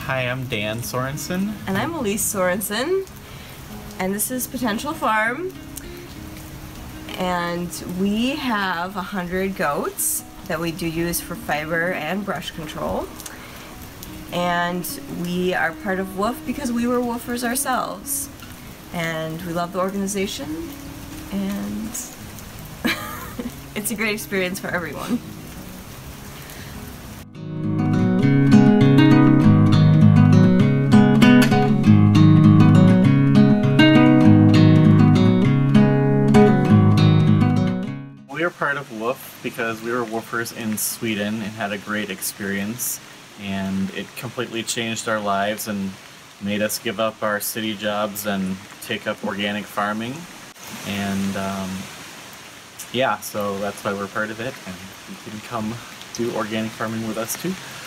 Hi, I'm Dan Sorensen. And I'm Elise Sorensen, and this is Potential Farm. And we have 100 goats that we do use for fiber and brush control. And we are part of WWOOF because we were woofers ourselves. And we love the organization, and it's a great experience for everyone. We are part of WWOOF because we were woofers in Sweden and had a great experience, and it completely changed our lives and made us give up our city jobs and take up organic farming. And yeah, so that's why we're part of it, and you can come do organic farming with us too.